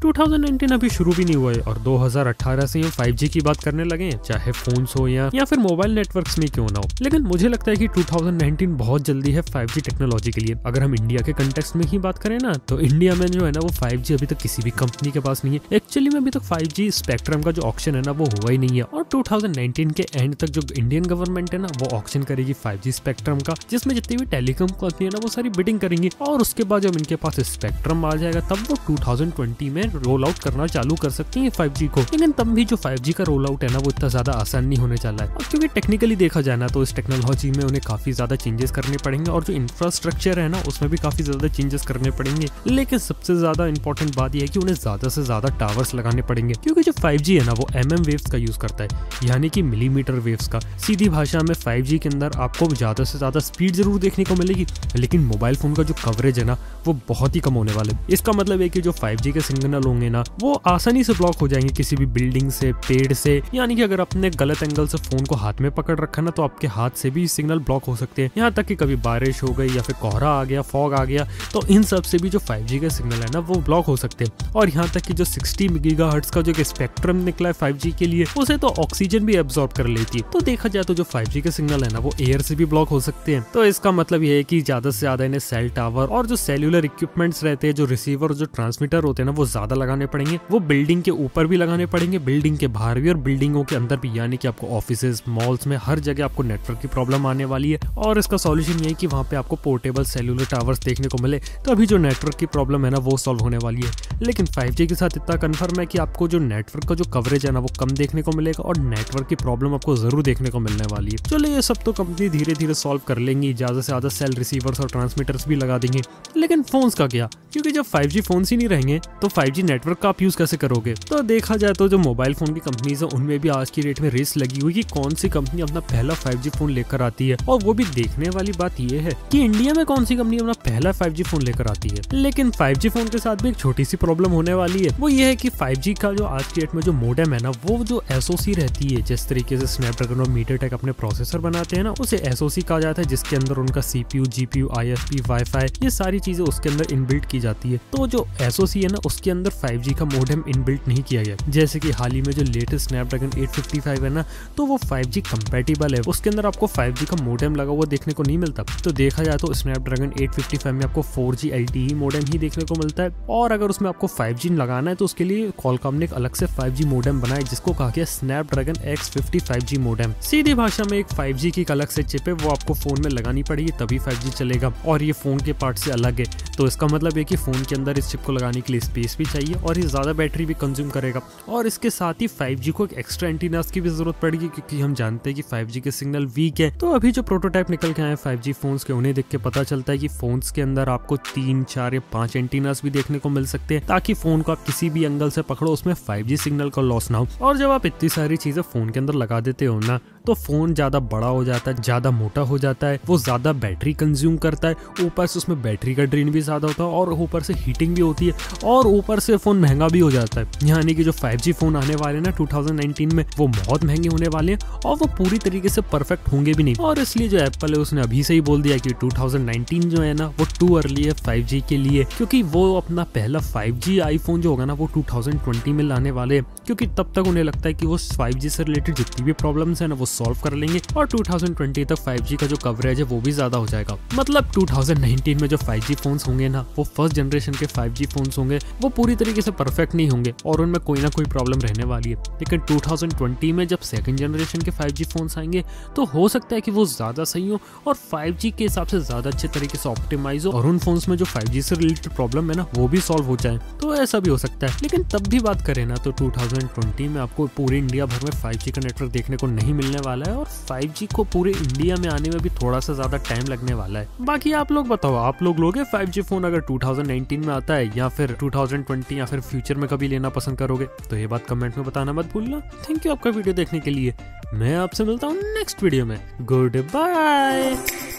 2019 अभी शुरू भी नहीं हुआ है और 2018 से हम 5G की बात करने लगे हैं, चाहे फोन्स हो या फिर मोबाइल नेटवर्क्स में क्यों ना हो। लेकिन मुझे लगता है कि 2019 बहुत जल्दी है 5G टेक्नोलॉजी के लिए। अगर हम इंडिया के कंटेक्स्ट में ही बात करें ना, तो इंडिया में जो है ना वो 5G अभी तक किसी भी कंपनी के पास नहीं है। एक्चुअली में अभी तक 5G स्पेक्ट्रम का जो ऑक्शन है ना वो हुआ ही नहीं है, और 2019 के एंड तक जो इंडियन गवर्नमेंट है ना वो ऑक्शन करेगी 5G स्पेक्ट्रम का, जिसमें जितनी भी टेलीकॉम कंपनी है ना वो सारी बिडिंग करेंगी, और उसके बाद जब इनके पास स्पेक्ट्रम आ जाएगा तब वो 2020 में रोल आउट करना चालू कर सकती है 5G को। लेकिन तब भी जो 5G का रोल आउट है ना वो इतना ज्यादा आसान नहीं होने चला है, और क्योंकि टेक्निकली देखा जाए ना तो इस टेक्नोलॉजी में उन्हें काफी ज्यादा चेंजेस करने पड़ेंगे, और जो इंफ्रास्ट्रक्चर है ना उसमें भी काफी ज्यादा चेंजेस करने पड़ेंगे। लेकिन सबसे ज्यादा इंपॉर्टेंट बात यह है कि उन्हें ज्यादा से ज्यादा टावर्स लगाने पड़ेंगे, क्योंकि जो 5G है ना वो MM वेव्स का यूज करता है, यानी कि मिलीमीटर वेव्स का। सीधी भाषा में 5G के अंदर आपको ज्यादा से ज्यादा स्पीड जरूर देखने को मिलेगी, लेकिन मोबाइल फोन का जो कवरेज है ना वो बहुत ही कम होने वाले। इसका मतलब है कि जो 5G के सिग्नल होंगे ना वो आसानी से ब्लॉक हो जाएंगे किसी भी बिल्डिंग से, पेड़ से, यानी कि अगर आपने गलत एंगल से फोन को हाथ में पकड़ रखा ना तो आपके हाथ से भी सिग्नल ब्लॉक हो सकते हैं। यहाँ तक कि कभी बारिश हो गई या फिर कोहरा आ गया, फॉग आ गया, तो इन सब से भी जो 5G के सिग्नल है ना वो ब्लॉक हो सकते हैं। और यहाँ तक कि जो 60 गीगाहर्ट्ज का जो स्पेक्ट्रम निकला है 5G के लिए, उसे तो ऑक्सीजन भी एब्जॉर्ब कर लेती है। तो देखा जाए तो जो 5G के सिग्नल है ना वो एयर से भी ब्लॉक हो सकते हैं। तो इसका मतलब ये है कि ज्यादा से ज्यादा इन्हें सेल टावर और जो सेल्यूलर इक्विपमेंट्स रहते हैं, जो रिसीवर और जो ट्रांसमीटर होते हैं ना वो ज्यादा लगाने पड़ेंगे। वो बिल्डिंग के ऊपर भी लगाने पड़ेंगे, बिल्डिंग के बाहर भी और बिल्डिंगों के अंदर भी, यानी कि आपको ऑफिसेज, मॉल्स में हर जगह आपको नेटवर्क की प्रॉब्लम आने वाली है। और इसका सॉल्यूशन ये है कि वहाँ पे आपको पोर्टेबल सेल्यूलर टावर्स देखने को मिले, तो अभी जो नेटवर्क की प्रॉब्लम है ना वो सॉल्व होने वाली है। लेकिन 5G के साथ इतना कन्फर्म है कि आपको जो नेटवर्क का जो कवरेज है ना वो कम देखने को मिलेगा, और नेटवर्क की प्रॉब्लम आपको जरूर देखने को मिलने वाली है। चलो ये सब तो कंपनी धीरे धीरे सॉल्व कर लेंगी, ज्यादा से ज्यादा सेल रिसीवर्स और ट्रांसमीटर्स भी लगा देंगे। लेकिन फोन्स का क्या? क्योंकि जब 5G फोन्स ही नहीं रहेंगे तो 5G नेटवर्क का आप यूज कैसे करोगे? तो देखा जाए तो जो मोबाइल फोन की कंपनीज है उनमें भी आज की डेट में रेस लगी हुई कि कौन सी कंपनी अपना पहला 5G फोन लेकर आती है। और वो भी देखने वाली बात यह है कि इंडिया में कौन सी कंपनी अपना पहला 5G फोन लेकर आती है। लेकिन 5G फोन के साथ भी एक छोटी सी प्रॉब्लम होने वाली है, वो ये है कि 5G का जो आज की डेट में जो मोडेम है ना वो जो SoC रहती है, जिस तरीके से स्नैपड्रैगन और मीडियाटेक अपने प्रोसेसर बनाते हैं ना उसे SoC कहा जाता है, जिसके अंदर उनका CPU, GPU, ISP, वाईफाई ये सारी चीजें उसके अंदर इनबिल्ट की जाती है। तो जो SoC है ना उसके अंदर 5G का मोडेम इनबिल्ट नहीं किया गया। जैसे कि हाल ही में जो लेटेस्ट स्नैपड्रैगन 855 है ना तो वो 5G कंपैटिबल है, उसके अंदर आपको 5G का मोडेम लगा हुआ देखने को नहीं मिलता। तो देखा जाए तो स्नैपड्रैगन 855 में आपको 4G LTE मोडेम ही देखने को मिलता है, और अगर उसमें आपको 5G लगाना है तो उसके लिए क्वालकॉम ने एक अलग से 5G मोडेम बनाया जिसको कहा गया स्नैपड्रैगन X55G मोडेम। सीधी भाषा में एक 5G की एक अलग से चिप है, वो आपको फोन में लगानी पड़ेगी तभी 5G चलेगा, और ये फोन के पार्ट से अलग है। तो इसका मतलब है कि फोन के अंदर इस चिप को लगाने के लिए स्पेस भी चाहिए, और ये ज्यादा बैटरी भी कंज्यूम करेगा। और इसके साथ ही 5G को एक एक्स्ट्रा एंटीनास की भी जरूरत पड़ेगी, क्योंकि हम जानते हैं कि 5G के सिग्नल वीक है। तो अभी जो प्रोटोटाइप निकल के आए 5G फोन्स के, उन्हें देख के पता चलता है कि फोन्स के अंदर आपको 3, 4 या 5 एंटीनास भी देखने को मिल सकते हैं, ताकि फोन को आप किसी भी एंगल से पकड़ो उसमें 5G सिग्नल का लॉस ना हो। और जब आप इतनी सारी चीजें फोन के अंदर लगा देते हो ना तो फोन ज्यादा बड़ा हो जाता है, ज्यादा मोटा हो जाता है, वो ज्यादा बैटरी कंज्यूम करता है, ऊपर से उसमें बैटरी का ड्रेन भी ज्यादा होता है, और ऊपर से हीटिंग भी होती है, और ऊपर से फोन महंगा भी हो जाता है। यानी कि जो 5G फोन आने वाले ना 2019 में वो बहुत महंगे होने वाले हैं, और वो पूरी तरीके से परफेक्ट होंगे भी नहीं। और इसलिए जो एप्पल है उसने अभी से ही बोल दिया कि 2019 जो है ना वो टू अर्ली है 5G के लिए, क्योंकि वो अपना पहला 5G आईफोन जो होगा ना वो 2020 में लाने वाले हैं, क्योंकि तब तक उन्हें लगता है कि वो 5G से रिलेटेड जितनी भी प्रॉब्लम्स है ना वो सॉल्व कर लेंगे, और 2020 तक 5G का जो कवरेज है वो भी ज्यादा हो जाएगा। मतलब 2019 में जो 5G फोन्स होंगे ना वो फर्स्ट जनरेशन के 5G फोन्स होंगे, वो पूरी तरीके से परफेक्ट नहीं होंगे और उनमें कोई ना कोई प्रॉब्लम रहने वाली है। लेकिन 2020 में जब सेकंड जनरेशन के 5G फोन्स आएंगे तो हो सकता है कि वो ज्यादा सही हो और 5G के हिसाब से ज्यादा अच्छे तरीके से ऑप्टिमाइज हो, और उन फोन्स में जो 5G से रिलेटेड प्रॉब्लम है ना वो भी सॉल्व हो जाए। तो ऐसा भी हो सकता है। लेकिन तब भी बात करें ना तो 2020 में आपको पूरे इंडिया भर में 5G का नेटवर्क देखने को नहीं मिलने वाला है, और 5G को पूरे इंडिया में आने में भी थोड़ा सा ज्यादा टाइम लगने वाला है। बाकी आप लोग बताओ, आप लोग लोगे 5G फोन अगर 2019 में आता है, या फिर 2020 या फिर फ्यूचर में कभी लेना पसंद करोगे? तो ये बात कमेंट में बताना मत भूलना। थैंक यू आपका वीडियो देखने के लिए। मैं आपसे मिलता हूँ नेक्स्ट वीडियो में। Good bye.